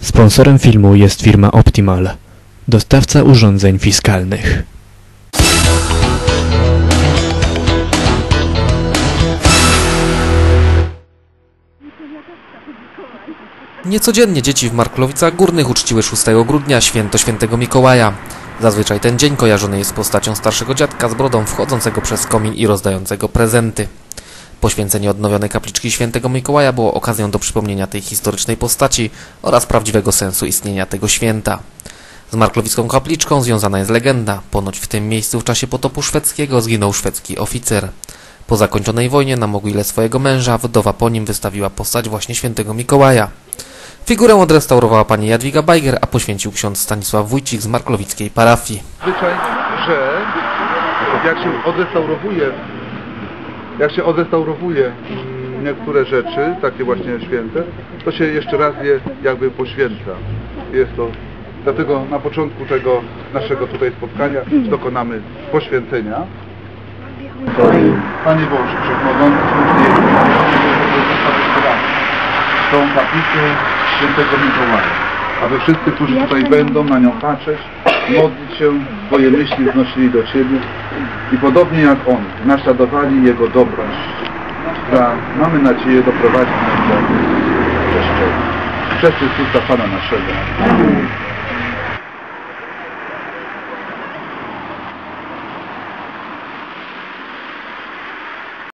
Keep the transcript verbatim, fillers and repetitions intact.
Sponsorem filmu jest firma Optimal, dostawca urządzeń fiskalnych. Niecodziennie dzieci w Marklowicach Górnych uczciły szóstego grudnia święto świętego Mikołaja. Zazwyczaj ten dzień kojarzony jest z postacią starszego dziadka z brodą wchodzącego przez komin i rozdającego prezenty. Poświęcenie odnowionej kapliczki świętego Mikołaja było okazją do przypomnienia tej historycznej postaci oraz prawdziwego sensu istnienia tego święta. Z marklowicką kapliczką związana jest legenda. Ponoć w tym miejscu w czasie potopu szwedzkiego zginął szwedzki oficer. Po zakończonej wojnie na mogile swojego męża wdowa po nim wystawiła postać właśnie świętego Mikołaja. Figurę odrestaurowała pani Jadwiga Bajger, a poświęcił ksiądz Stanisław Wójcik z marklowickiej parafii. Zwyczaj, że jak się odrestaurowuje, jak się odrestaurowuje niektóre rzeczy, takie właśnie święte, to się jeszcze raz je jakby poświęca. Jest to, dlatego na początku tego naszego tutaj spotkania dokonamy poświęcenia. Panie Boże, Wszechmogący, tą kaplicę świętego Mikołaja, aby wszyscy, którzy tutaj będą na nią patrzeć, modlić się, swoje myśli znosili do Ciebie i podobnie jak On, naśladowali Jego dobroć, która, mamy nadzieję, doprowadzi nas do Kościoła. Przez Chrystusa Pana naszego.